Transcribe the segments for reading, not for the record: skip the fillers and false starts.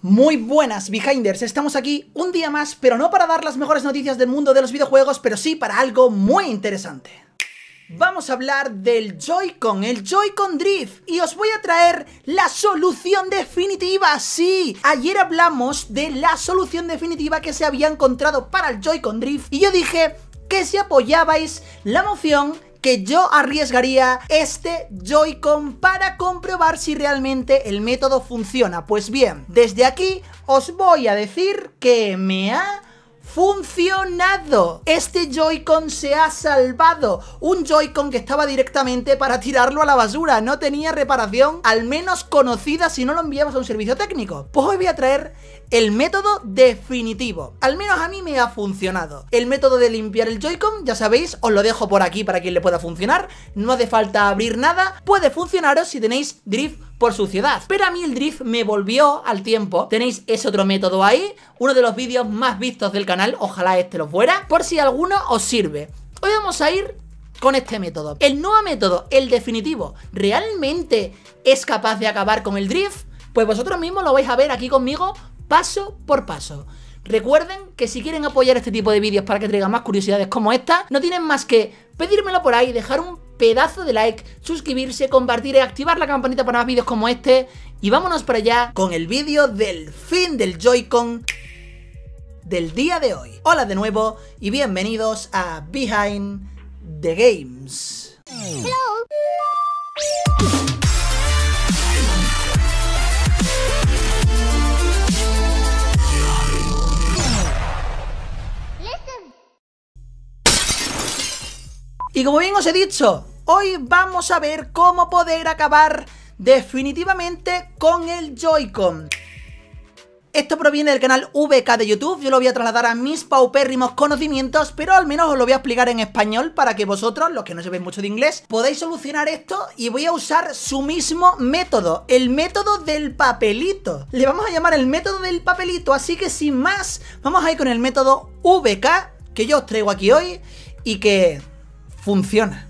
Muy buenas Behinders, estamos aquí un día más, pero no para dar las mejores noticias del mundo de los videojuegos, pero sí para algo muy interesante. Vamos a hablar del Joy-Con, el Joy-Con Drift, y os voy a traer la solución definitiva. Sí, ayer hablamos de la solución definitiva que se había encontrado para el Joy-Con Drift, y yo dije que si apoyabais la moción, que yo arriesgaría este Joy-Con para comprobar si realmente el método funciona. Pues bien, desde aquí os voy a decir que me ha funcionado. Este Joy-Con se ha salvado. Un Joy-Con que estaba directamente para tirarlo a la basura. No tenía reparación, al menos conocida, si no lo enviamos a un servicio técnico. Pues hoy voy a traer el método definitivo. Al menos a mí me ha funcionado. El método de limpiar el Joy-Con, ya sabéis, os lo dejo por aquí para quien le pueda funcionar. No hace falta abrir nada. Puede funcionaros si tenéis drift por suciedad. Pero a mí el drift me volvió al tiempo. Tenéis ese otro método ahí, uno de los vídeos más vistos del canal. Ojalá este lo fuera, por si alguno os sirve. Hoy vamos a ir con este método. El nuevo método, el definitivo, ¿realmente es capaz de acabar con el drift? Pues vosotros mismos lo vais a ver aquí conmigo paso por paso. Recuerden que si quieren apoyar este tipo de vídeos para que traigan más curiosidades como esta, no tienen más que pedírmelo por ahí, dejar un pedazo de like, suscribirse, compartir y activar la campanita para más vídeos como este. Y vámonos para allá con el vídeo del fin del Joy-Con del día de hoy. Hola de nuevo y bienvenidos a Behind the Games. Hello. Y como bien os he dicho, hoy vamos a ver cómo poder acabar definitivamente con el Joy-Con. Esto proviene del canal VK de YouTube, yo lo voy a trasladar a mis paupérrimos conocimientos, pero al menos os lo voy a explicar en español para que vosotros, los que no sabéis mucho de inglés, podáis solucionar esto, y voy a usar su mismo método, el método del papelito. Le vamos a llamar el método del papelito, así que sin más, vamos a ir con el método VK, que yo os traigo aquí hoy, y que funciona.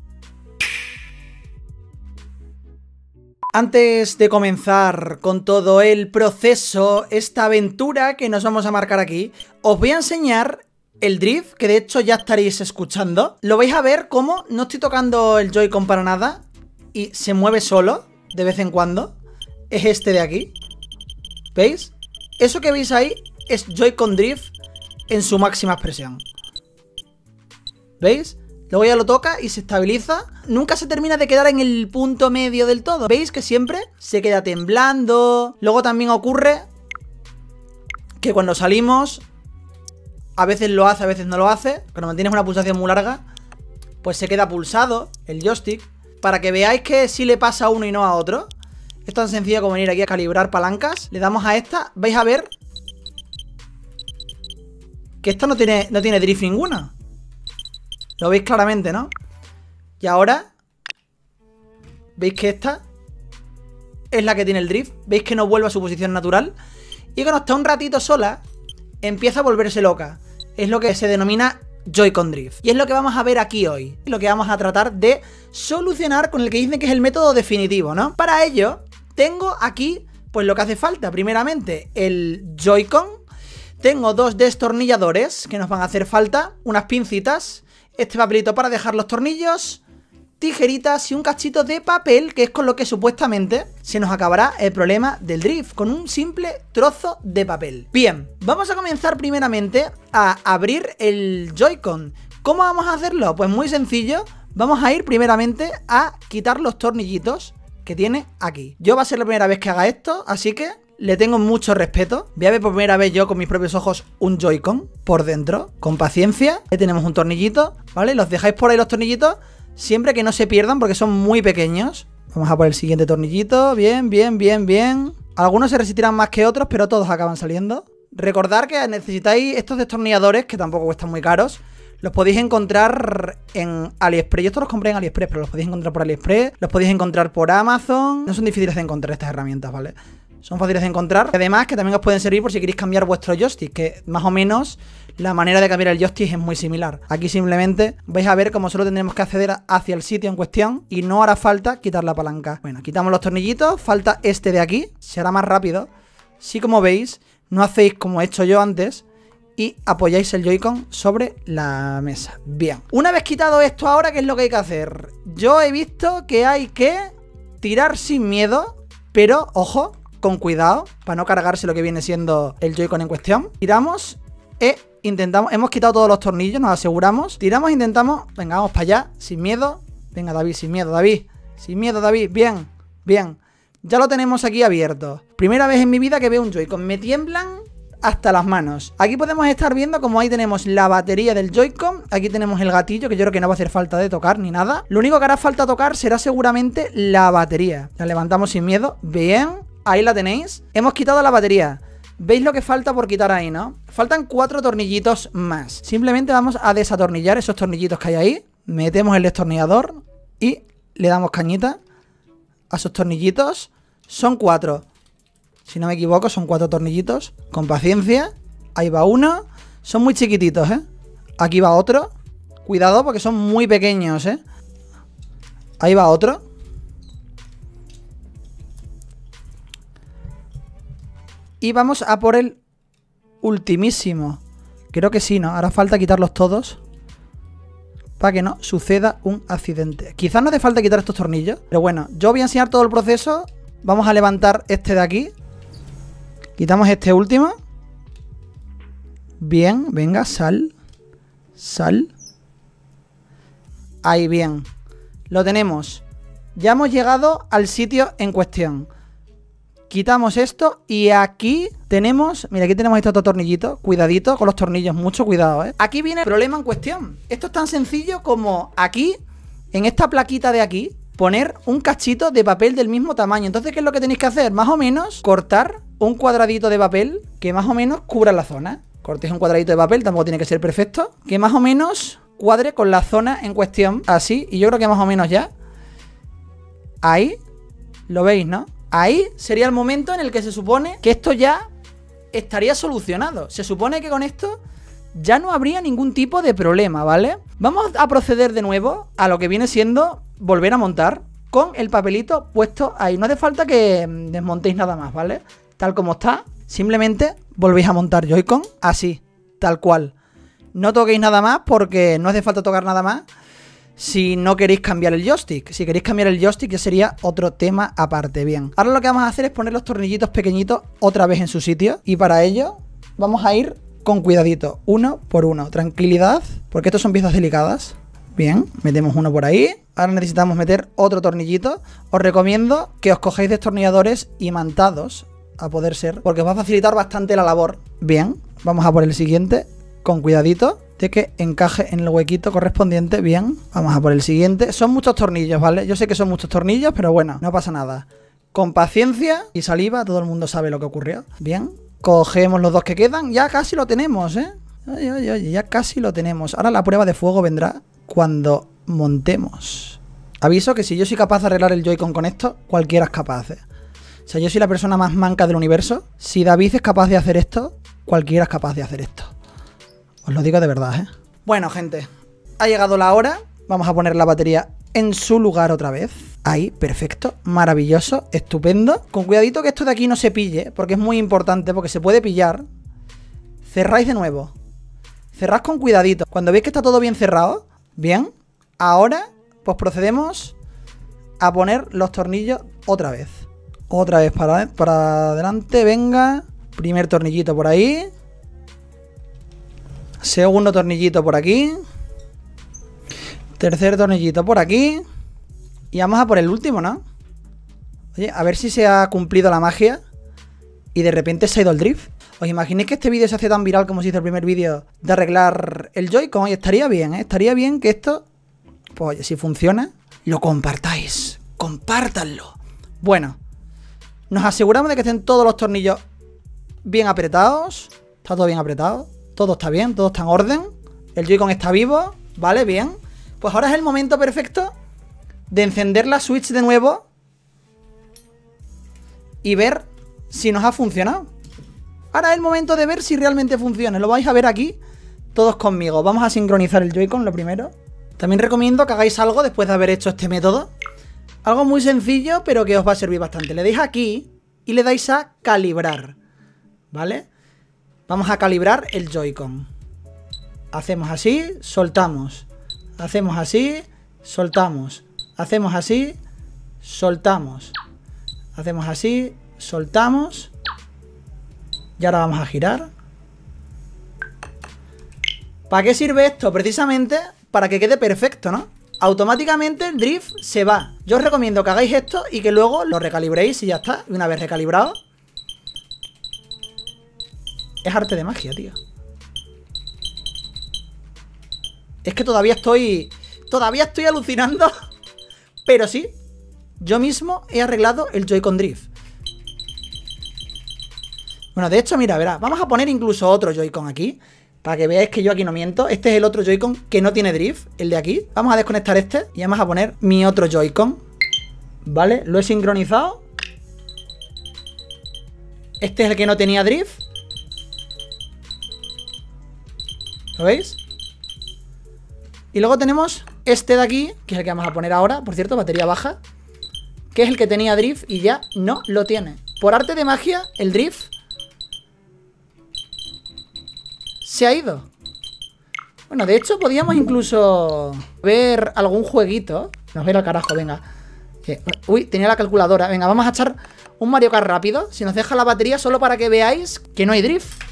Antes de comenzar con todo el proceso, esta aventura que nos vamos a marcar aquí, os voy a enseñar el drift, que de hecho ya estaréis escuchando. Lo vais a ver cómo no estoy tocando el Joy-Con para nada y se mueve solo de vez en cuando. Es este de aquí. ¿Veis? Eso que veis ahí es Joy-Con Drift en su máxima expresión. ¿Veis? Luego ya lo toca y se estabiliza. Nunca se termina de quedar en el punto medio del todo. ¿Veis que siempre se queda temblando? Luego también ocurre que cuando salimos, a veces lo hace, a veces no lo hace. Cuando mantienes una pulsación muy larga, pues se queda pulsado el joystick. Para que veáis que sí le pasa a uno y no a otro. Es tan sencillo como venir aquí a calibrar palancas. Le damos a esta. Vais a ver que esta no tiene drift ninguna. Lo veis claramente, ¿no? Y ahora veis que esta es la que tiene el drift. Veis que no vuelve a su posición natural. Y cuando está un ratito sola, empieza a volverse loca. Es lo que se denomina Joy-Con Drift. Y es lo que vamos a ver aquí hoy. Lo que vamos a tratar de solucionar con el que dicen que es el método definitivo, ¿no? Para ello, tengo aquí pues lo que hace falta. Primeramente, el Joy-Con. Tengo dos destornilladores que nos van a hacer falta. Unas pincitas. Este papelito para dejar los tornillos, tijeritas y un cachito de papel, que es con lo que supuestamente se nos acabará el problema del drift, con un simple trozo de papel. Bien, vamos a comenzar primeramente a abrir el Joy-Con. ¿Cómo vamos a hacerlo? Pues muy sencillo. Vamos a ir primeramente a quitar los tornillitos que tiene aquí. Yo va a ser la primera vez que haga esto, así que le tengo mucho respeto. Voy a ver por primera vez yo con mis propios ojos un Joy-Con por dentro. Con paciencia. Ahí tenemos un tornillito, ¿vale? Los dejáis por ahí los tornillitos, siempre que no se pierdan porque son muy pequeños. Vamos a por el siguiente tornillito. Bien, bien, bien, bien. Algunos se resistirán más que otros, pero todos acaban saliendo. Recordad que necesitáis estos destornilladores, que tampoco cuestan muy caros. Los podéis encontrar en AliExpress. Yo estos los compré en AliExpress, pero los podéis encontrar por AliExpress. Los podéis encontrar por Amazon. No son difíciles de encontrar estas herramientas, ¿vale? Son fáciles de encontrar. Además que también os pueden servir por si queréis cambiar vuestro joystick, que más o menos la manera de cambiar el joystick es muy similar. Aquí simplemente vais a ver cómo solo tendremos que acceder hacia el sitio en cuestión y no hará falta quitar la palanca. Bueno, quitamos los tornillitos. Falta este de aquí. Será más rápido si como veis, no hacéis como he hecho yo antes y apoyáis el Joy-Con sobre la mesa. Bien, una vez quitado esto ahora, ¿qué es lo que hay que hacer? Yo he visto que hay que tirar sin miedo, pero, ojo, con cuidado, para no cargarse lo que viene siendo el Joy-Con en cuestión. Tiramos e intentamos, hemos quitado todos los tornillos, nos aseguramos. Tiramos, intentamos, venga, vamos para allá, sin miedo. Venga, David, sin miedo, David. Sin miedo, David, bien, bien. Ya lo tenemos aquí abierto. Primera vez en mi vida que veo un Joy-Con. Me tiemblan hasta las manos. Aquí podemos estar viendo como ahí tenemos la batería del Joy-Con. Aquí tenemos el gatillo, que yo creo que no va a hacer falta de tocar ni nada. Lo único que hará falta tocar será seguramente la batería. La levantamos sin miedo. Bien, ahí la tenéis. Hemos quitado la batería. ¿Veis lo que falta por quitar ahí, no? Faltan 4 tornillitos más. Simplemente vamos a desatornillar esos tornillitos que hay ahí. Metemos el destornillador y le damos cañita a esos tornillitos. Son 4. Si no me equivoco, son 4 tornillitos. Con paciencia. Ahí va uno. Son muy chiquititos, ¿eh? Aquí va otro. Cuidado porque son muy pequeños, ¿eh? Ahí va otro. Y vamos a por el ultimísimo. Creo que sí, ¿no? Ahora falta quitarlos todos para que no suceda un accidente. Quizás no hace falta quitar estos tornillos, pero bueno, yo voy a enseñar todo el proceso. Vamos a levantar este de aquí. Quitamos este último. Bien, venga, sal. Sal. Ahí, bien. Lo tenemos. Ya hemos llegado al sitio en cuestión. Quitamos esto y aquí tenemos... Mira, aquí tenemos este otro tornillito. Cuidadito con los tornillos, mucho cuidado, ¿eh? Aquí viene el problema en cuestión. Esto es tan sencillo como aquí, en esta plaquita de aquí, poner un cachito de papel del mismo tamaño. Entonces, ¿qué es lo que tenéis que hacer? Más o menos cortar un cuadradito de papel que más o menos cubra la zona. Cortéis un cuadradito de papel, tampoco tiene que ser perfecto, que más o menos cuadre con la zona en cuestión, así. Y yo creo que más o menos ya. Ahí, lo veis, ¿no? Ahí sería el momento en el que se supone que esto ya estaría solucionado. Se supone que con esto ya no habría ningún tipo de problema, ¿vale? Vamos a proceder de nuevo a lo que viene siendo volver a montar con el papelito puesto ahí. No hace falta que desmontéis nada más, ¿vale? Tal como está, simplemente volvéis a montar Joy-Con así, tal cual. No toquéis nada más porque no hace falta tocar nada más si no queréis cambiar el joystick. Si queréis cambiar el joystick ya sería otro tema aparte. Bien, ahora lo que vamos a hacer es poner los tornillitos pequeñitos otra vez en su sitio. Y para ello vamos a ir con cuidadito, uno por uno. Tranquilidad, porque estos son piezas delicadas. Bien, metemos uno por ahí. Ahora necesitamos meter otro tornillito. Os recomiendo que os cojáis destornilladores imantados, a poder ser, porque os va a facilitar bastante la labor. Bien, vamos a por el siguiente con cuidadito de que encaje en el huequito correspondiente. Bien, vamos a por el siguiente. Son muchos tornillos, ¿vale? Yo sé que son muchos tornillos, pero bueno, no pasa nada. Con paciencia y saliva, todo el mundo sabe lo que ocurrió. Bien, cogemos los dos que quedan. Ya casi lo tenemos, ¿eh? Ay, ay, ay, ya casi lo tenemos. Ahora la prueba de fuego vendrá cuando montemos. Aviso que si yo soy capaz de arreglar el Joy-Con con esto, cualquiera es capaz, ¿eh? O sea, yo soy la persona más manca del universo. Si David es capaz de hacer esto, cualquiera es capaz de hacer esto. Os lo digo de verdad, ¿eh? Bueno, gente, ha llegado la hora. Vamos a poner la batería en su lugar otra vez. Ahí, perfecto, maravilloso, estupendo. Con cuidadito que esto de aquí no se pille, porque es muy importante, porque se puede pillar. Cerráis de nuevo. Cerrad con cuidadito. Cuando veis que está todo bien cerrado, bien, ahora pues procedemos a poner los tornillos otra vez. Otra vez para adelante, venga. Primer tornillito por ahí. Segundo tornillito por aquí. Tercer tornillito por aquí. Y vamos a por el último, ¿no? Oye, a ver si se ha cumplido la magia y de repente se ha ido el drift. ¿Os imagináis que este vídeo se hace tan viral como se hizo el primer vídeo de arreglar el Joy-Con? Oye, estaría bien, ¿eh? Estaría bien que esto, pues oye, si funciona, lo compartáis. Compártanlo. Bueno, nos aseguramos de que estén todos los tornillos bien apretados. Está todo bien apretado. Todo está bien, todo está en orden. El Joy-Con está vivo, ¿vale? Bien. Pues ahora es el momento perfecto de encender la Switch de nuevo y ver si nos ha funcionado. Ahora es el momento de ver si realmente funciona. Lo vais a ver aquí todos conmigo. Vamos a sincronizar el Joy-Con lo primero. También recomiendo que hagáis algo después de haber hecho este método. Algo muy sencillo, pero que os va a servir bastante. Le dais aquí y le dais a calibrar. ¿vale? Vamos a calibrar el Joy-Con. Hacemos así, soltamos. Hacemos así, soltamos. Hacemos así, soltamos. Hacemos así, soltamos. Y ahora vamos a girar. ¿Para qué sirve esto? Precisamente para que quede perfecto, ¿no? Automáticamente el drift se va. Yo os recomiendo que hagáis esto y que luego lo recalibréis y ya está. Y una vez recalibrado, es arte de magia, tío. Es que todavía estoy alucinando. Pero sí, yo mismo he arreglado el Joy-Con Drift. Bueno, de hecho, mira, verá, vamos a poner incluso otro Joy-Con aquí, para que veáis que yo aquí no miento. Este es el otro Joy-Con que no tiene drift, el de aquí. Vamos a desconectar este y vamos a poner mi otro Joy-Con. Vale, lo he sincronizado. Este es el que no tenía drift. ¿Lo veis? Y luego tenemos este de aquí, que es el que vamos a poner ahora, por cierto, batería baja, que es el que tenía drift y ya no lo tiene. Por arte de magia, el drift se ha ido. Bueno, de hecho podíamos incluso ver algún jueguito. Nos va a ir al carajo, venga. Uy, tenía la calculadora. Venga, vamos a echar un Mario Kart rápido. Si nos deja la batería, solo para que veáis que no hay drift.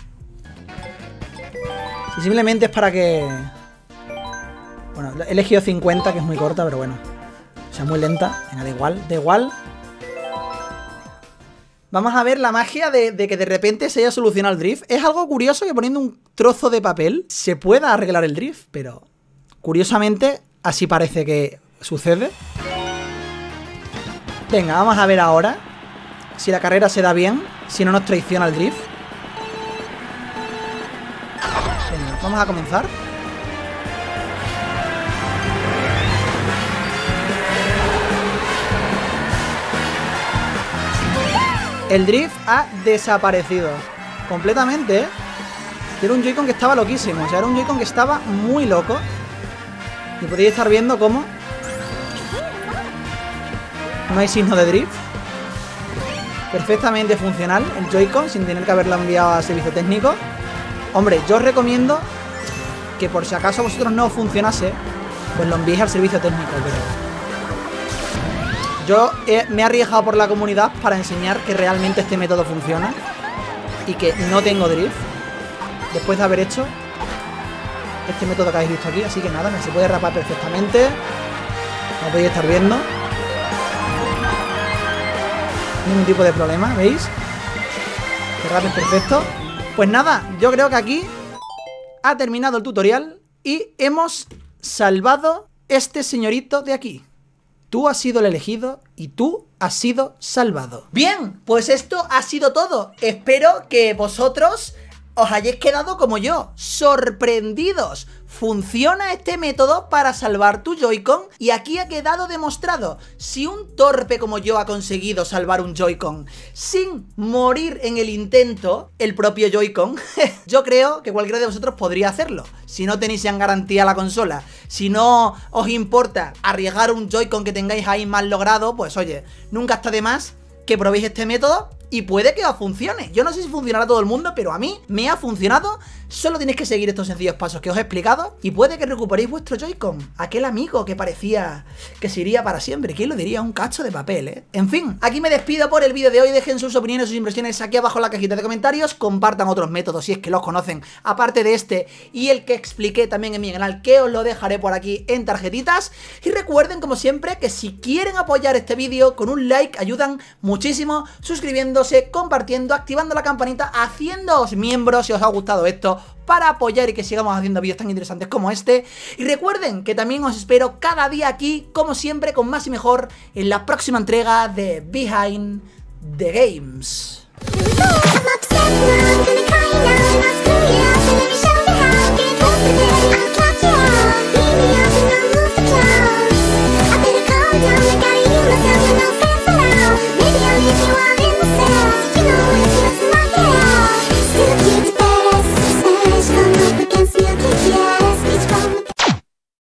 Si simplemente es para que... Bueno, he elegido 50, que es muy corta, pero bueno. O sea, muy lenta. Venga, da igual, da igual. Vamos a ver la magia de que de repente se haya solucionado el drift. Es algo curioso que poniendo un trozo de papel se pueda arreglar el drift, pero curiosamente así parece que sucede. Venga, vamos a ver ahora si la carrera se da bien, si no nos traiciona el drift. Venga, vamos a comenzar. El drift ha desaparecido completamente, ¿eh? Era un Joy-Con que estaba loquísimo. O sea, era un Joy-Con que estaba muy loco. Y podéis estar viendo cómo no hay signo de drift. Perfectamente funcional el Joy-Con, sin tener que haberlo enviado a servicio técnico. Hombre, yo os recomiendo que por si acaso a vosotros no funcionase, pues lo enviéis al servicio técnico, pero... Yo me he arriesgado por la comunidad para enseñar que realmente este método funciona y que no tengo drift después de haber hecho este método que habéis visto aquí. Así que nada, se puede rapar perfectamente. Como podéis estar viendo, ningún tipo de problema, ¿veis? El rap es perfecto. Pues nada, yo creo que aquí ha terminado el tutorial y hemos salvado este señorito de aquí. Tú has sido el elegido y tú has sido salvado. Bien, pues esto ha sido todo. Espero que vosotros os hayáis quedado como yo, sorprendidos. Funciona este método para salvar tu Joy-Con y aquí ha quedado demostrado. Si un torpe como yo ha conseguido salvar un Joy-Con sin morir en el intento, el propio Joy-Con, yo creo que cualquiera de vosotros podría hacerlo. Si no tenéis en garantía la consola, si no os importa arriesgar un Joy-Con que tengáis ahí mal logrado, pues oye, nunca está de más que probéis este método y puede que os funcione. Yo no sé si funcionará a todo el mundo, pero a mí me ha funcionado. Solo tenéis que seguir estos sencillos pasos que os he explicado y puede que recuperéis vuestro Joy-Con. Aquel amigo que parecía que se iría para siempre. ¿Quién lo diría? Un cacho de papel, ¿eh? En fin, aquí me despido por el vídeo de hoy. Dejen sus opiniones, sus impresiones aquí abajo en la cajita de comentarios. Compartan otros métodos si es que los conocen, aparte de este y el que expliqué también en mi canal, que os lo dejaré por aquí en tarjetitas. Y recuerden, como siempre, que si quieren apoyar este vídeo con un like, ayudan muchísimo suscribiéndose, compartiendo, activando la campanita, haciéndoos miembros si os ha gustado esto, para apoyar y que sigamos haciendo vídeos tan interesantes como este. Y recuerden que también os espero cada día aquí, como siempre, con más y mejor en la próxima entrega de Behind the Games.